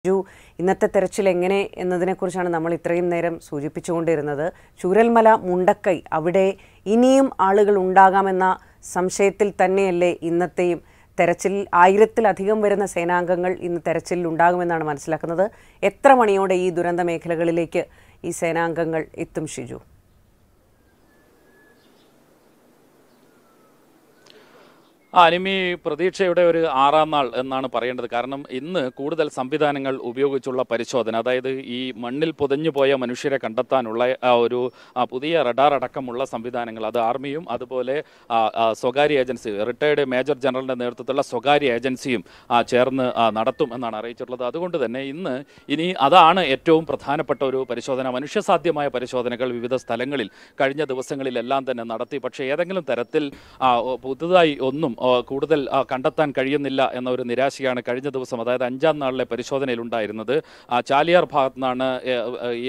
ഇന്നത്തെ തെരച്ചിൽ എങ്ങനെ എന്നതിനെക്കുറിച്ചാണ് നമ്മൾ ഇത്രയും നേരം സൂചിപ്പിച്ചുകൊണ്ടിരുന്നത്. ചൂരൽമല മുണ്ടക്കൈ അവിടെ ഇനിയും ആളുകൾ ഉണ്ടാകാമെന്ന സംശയത്തിൽ തന്നെയല്ലേ ഇന്നത്തെയും തെരച്ചിൽ 1000-ലധികം വരുന്ന സേനാംഗങ്ങൾ ഇന്ന് തെരച്ചിലിൽ ഉണ്ടാകുമെന്നാണ് മനസ്സിലാക്കുന്നത്. എത്ര മണിയോടെ ഈ ദുരന്ത മേഖലകളിലേക്ക് ഈ സേനാംഗങ്ങൾ എത്തും ഷിജു? അനിമി, പ്രതീക്ഷയുടെ ഒരു 6ാം നാൾ എന്നാണ് പറയേണ്ടത്. കാരണം ഇന്ന് കൂടുതൽ സംവിധാനങ്ങൾ ഉപയോഗിച്ചുള്ള പരിശോധന, അതായത് ഈ മണ്ണിൽ പുതഞ്ഞുപോയ മനുഷ്യരെ കണ്ടെത്താനുള്ള ഒരു പുതിയ റഡാർ അടക്കമുള്ള സംവിധാനങ്ങൾ, അത് ആർമിയും അതുപോലെ സ്വകാര്യ ഏജൻസി, റിട്ടയർഡ് മേജർ ജനറലിൻ്റെ നേതൃത്വത്തിലുള്ള സ്വകാര്യ ഏജൻസിയും ചേർന്ന് നടത്തും എന്നാണ് അറിയിച്ചിട്ടുള്ളത്. അതുകൊണ്ട് തന്നെ ഇനി അതാണ് ഏറ്റവും പ്രധാനപ്പെട്ട ഒരു പരിശോധന. മനുഷ്യസാധ്യമായ പരിശോധനകൾ വിവിധ സ്ഥലങ്ങളിൽ കഴിഞ്ഞ ദിവസങ്ങളിലെല്ലാം തന്നെ നടത്തി. പക്ഷേ ഏതെങ്കിലും തരത്തിൽ പുതുതായി ഒന്നും കൂടുതൽ കണ്ടെത്താൻ കഴിയുന്നില്ല എന്ന ഒരു നിരാശയാണ് കഴിഞ്ഞ ദിവസം, അതായത് 5ാം നാളിലെ പരിശോധനയിൽ ഉണ്ടായിരുന്നത്. ചാലിയാർ ഭാഗത്തു നിന്നാണ് ഈ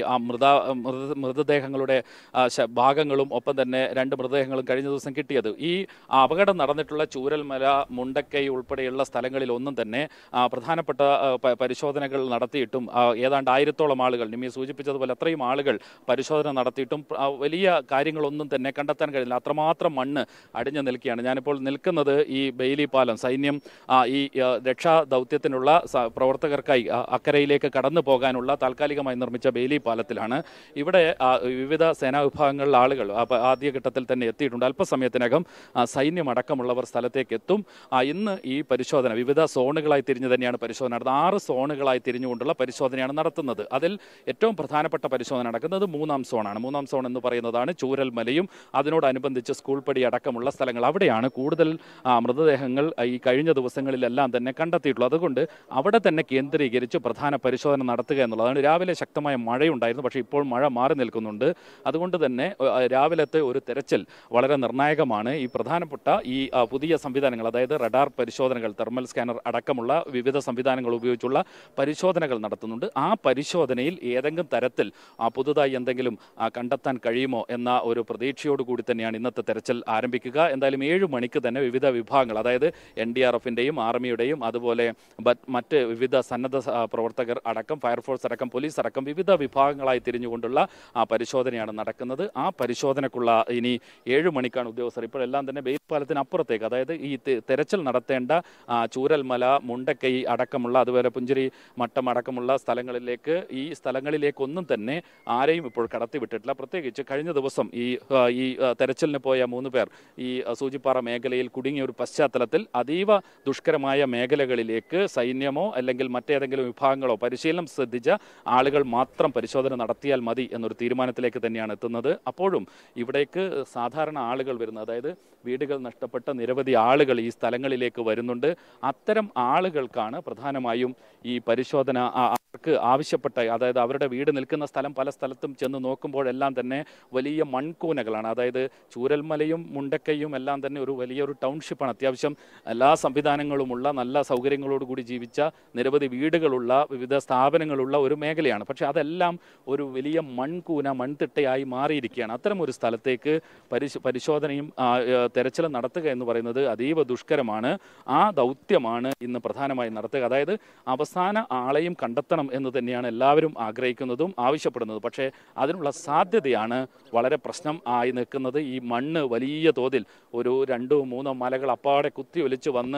മൃതദേഹങ്ങളുടെ ഭാഗങ്ങളും ഒപ്പം തന്നെ 2 മൃതദേഹങ്ങളും കഴിഞ്ഞ ദിവസം കിട്ടിയത്. ഈ അപകടം നടന്നിട്ടുള്ള ചൂരൽമല, മുണ്ടക്കൈ ഉൾപ്പെടെയുള്ള സ്ഥലങ്ങളിൽ ഒന്നും തന്നെ പ്രധാനപ്പെട്ട പരിശോധനകൾ നടത്തിയിട്ടും ഏതാണ്ട് 1000-ഓളം ആളുകൾ, നിമി സൂചിപ്പിച്ചതുപോലെ അത്രയും ആളുകൾ പരിശോധന നടത്തിയിട്ടും വലിയ കാര്യങ്ങളൊന്നും തന്നെ കണ്ടെത്താൻ കഴിയില്ല. അത്രമാത്രം മണ്ണ് അടിഞ്ഞു നിൽക്കുകയാണ്. ഞാനിപ്പോൾ നിൽക്കുന്നത് ഈ ബെയിലി പാലം, സൈന്യം ഈ രക്ഷാ ദൗത്യത്തിനുള്ള പ്രവർത്തകർക്കായി അക്കരയിലേക്ക് കടന്നു പോകാനുള്ള താൽക്കാലികമായി നിർമ്മിച്ച ബെയിലി പാലത്തിലാണ്. ഇവിടെ വിവിധ സേനാ വിഭാഗങ്ങളിലെ ആളുകൾ ആദ്യഘട്ടത്തിൽ തന്നെ എത്തിയിട്ടുണ്ട്. അല്പസമയത്തിനകം സൈന്യമടക്കമുള്ളവർ സ്ഥലത്തേക്ക് എത്തും. ഇന്ന് ഈ പരിശോധന വിവിധ സോണുകളായി തിരിഞ്ഞു തന്നെയാണ് പരിശോധന നടത്തുന്നത്. 6 സോണുകളായി തിരിഞ്ഞുകൊണ്ടുള്ള പരിശോധനയാണ് നടത്തുന്നത്. അതിൽ ഏറ്റവും പ്രധാനപ്പെട്ട പരിശോധന നടക്കുന്നത് 3ാം സോണാണ്. 3ാം സോൺ എന്ന് പറയുന്നതാണ് ചൂരൽമലയും അതിനോടനുബന്ധിച്ച് സ്കൂൾ പടി അടക്കമുള്ള സ്ഥലങ്ങൾ. അവിടെയാണ് കൂടുതൽ മൃതദേഹങ്ങൾ ഈ കഴിഞ്ഞ ദിവസങ്ങളിലെല്ലാം തന്നെ കണ്ടെത്തിയിട്ടുള്ളത്. അതുകൊണ്ട് അവിടെ തന്നെ കേന്ദ്രീകരിച്ച് പ്രധാന പരിശോധന നടത്തുക എന്നുള്ളതാണ്. രാവിലെ ശക്തമായ മഴയുണ്ടായിരുന്നു, പക്ഷേ ഇപ്പോൾ മഴ മാറി നിൽക്കുന്നുണ്ട്. അതുകൊണ്ട് തന്നെ രാവിലത്തെ ഒരു തെരച്ചിൽ വളരെ നിർണായകമാണ്. ഈ പ്രധാനപ്പെട്ട ഈ പുതിയ സംവിധാനങ്ങൾ, അതായത് റഡാർ പരിശോധനകൾ, തെർമൽ സ്കാനർ അടക്കമുള്ള വിവിധ സംവിധാനങ്ങൾ ഉപയോഗിച്ചുള്ള പരിശോധനകൾ നടത്തുന്നുണ്ട്. ആ പരിശോധനയിൽ ഏതെങ്കിലും തരത്തിൽ പുതുതായി എന്തെങ്കിലും കണ്ടെത്താൻ കഴിയുമോ എന്ന ഒരു പ്രതീക്ഷയോടുകൂടി തന്നെയാണ് ഇന്നത്തെ തെരച്ചിൽ ആരംഭിക്കുക. എന്തായാലും 7 മണിക്ക് തന്നെ വിവിധ വിഭാഗങ്ങൾ, അതായത് NDRFിൻ്റെയും ആർമിയുടെയും അതുപോലെ മറ്റ് വിവിധ സന്നദ്ധ പ്രവർത്തകർ അടക്കം, ഫയർഫോഴ്സ് അടക്കം, പോലീസ് അടക്കം വിവിധ വിഭാഗങ്ങളായി തിരിഞ്ഞുകൊണ്ടുള്ള പരിശോധനയാണ് നടക്കുന്നത്. ആ പരിശോധനക്കുള്ള ഇനി 7 മണിക്കാണ് ഉദ്യോഗസ്ഥർ ഇപ്പോഴെല്ലാം തന്നെ ബെയിൽ പാലത്തിന് അപ്പുറത്തേക്ക്, അതായത് ഈ തെരച്ചിൽ നടത്തേണ്ട ചൂരൽമല, മുണ്ടക്കൈ അടക്കമുള്ള അതുപോലെ പുഞ്ചിരി മട്ടം അടക്കമുള്ള സ്ഥലങ്ങളിലേക്ക്, ഈ സ്ഥലങ്ങളിലേക്കൊന്നും തന്നെ ആരെയും ഇപ്പോൾ കടത്തിവിട്ടിട്ടില്ല. പ്രത്യേകിച്ച് കഴിഞ്ഞ ദിവസം ഈ തെരച്ചിലിന് പോയ 3 പേർ ഈ സൂചിപ്പാറ മേഖലയിൽ കുടുങ്ങിയ ഒരു പശ്ചാത്തലത്തിൽ അതീവ ദുഷ്കരമായ മേഖലകളിലേക്ക് സൈന്യമോ അല്ലെങ്കിൽ മറ്റേതെങ്കിലും വിഭാഗങ്ങളോ പരിശീലനം ശ്രദ്ധിച്ച ആളുകൾ മാത്രം പരിശോധന നടത്തിയാൽ മതി എന്നൊരു തീരുമാനത്തിലേക്ക് തന്നെയാണ് എത്തുന്നത്. അപ്പോഴും ഇവിടേക്ക് സാധാരണ ആളുകൾ വരുന്നത്, അതായത് വീടുകൾ നഷ്ടപ്പെട്ട നിരവധി ആളുകൾ ഈ സ്ഥലങ്ങളിലേക്ക് വരുന്നുണ്ട്. അത്തരം ആളുകൾക്കാണ് പ്രധാനമായും ഈ പരിശോധന അവർക്ക് ആവശ്യപ്പെട്ട, അതായത് അവരുടെ വീട് നിൽക്കുന്ന സ്ഥലം പല സ്ഥലത്തും ചെന്ന് നോക്കുമ്പോഴെല്ലാം തന്നെ വലിയ മൺകൂനകളാണ്. അതായത് ചൂരൽമലയും മുണ്ടക്കൈയും എല്ലാം തന്നെ ഒരു വലിയൊരു ടൗൺഷിപ്പാണ്. അത്യാവശ്യം എല്ലാ സംവിധാനങ്ങളുമുള്ള, നല്ല സൗകര്യങ്ങളോടുകൂടി ജീവിച്ച നിരവധി വീടുകളുള്ള, വിവിധ സ്ഥാപനങ്ങളുള്ള ഒരു മേഖലയാണ്. പക്ഷേ അതെല്ലാം ഒരു വലിയ മൺകൂന, മൺതിട്ടയായി മാറിയിരിക്കുകയാണ്. അത്തരം ഒരു സ്ഥലത്തേക്ക് പരിശോധനയും തെരച്ചിലും നടത്തുക എന്ന് പറയുന്നത് അതീവ ദുഷ്കരമാണ്. ആ ദൗത്യമാണ് ഇന്ന് പ്രധാനമായി നടത്തുക. അതായത് അവസാന ആളെയും കണ്ടെത്തണം എന്ന് തന്നെയാണ് എല്ലാവരും ആഗ്രഹിക്കുന്നതും ആവശ്യപ്പെടുന്നതും. പക്ഷേ അതിനുള്ള സാധ്യതയാണ് വളരെ പ്രശ്നം ആയി നിൽക്കുന്നത്. ഈ മണ്ണ് വലിയ തോതിൽ ഒരു 2-3 മലകൾ അപ്പാടെ കുത്തി ഒലിച്ച് വന്ന്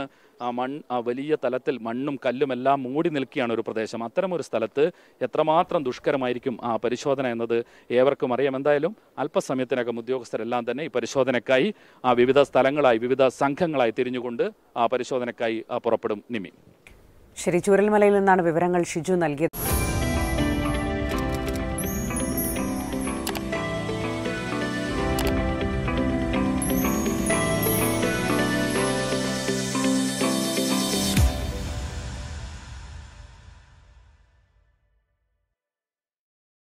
വലിയ തലത്തിൽ മണ്ണും കല്ലും എല്ലാം മൂടി നിൽക്കുകയാണ് ഒരു പ്രദേശം. അത്തരമൊരു സ്ഥലത്ത് എത്രമാത്രം ദുഷ്കരമായിരിക്കും ആ പരിശോധന എന്നത് ഏവർക്കും അറിയാം. എന്തായാലും അല്പസമയത്തിനകം ഉദ്യോഗസ്ഥരെല്ലാം തന്നെ ഈ പരിശോധനയ്ക്കായി വിവിധ സ്ഥലങ്ങളായി, വിവിധ സംഘങ്ങളായി തിരിഞ്ഞുകൊണ്ട് പരിശോധനയ്ക്കായി പുറപ്പെടും. നിമി, ശരി, ചൂരൽമലയിൽ നിന്നാണ് വിവരങ്ങൾ ഷിജു നൽകിയത്.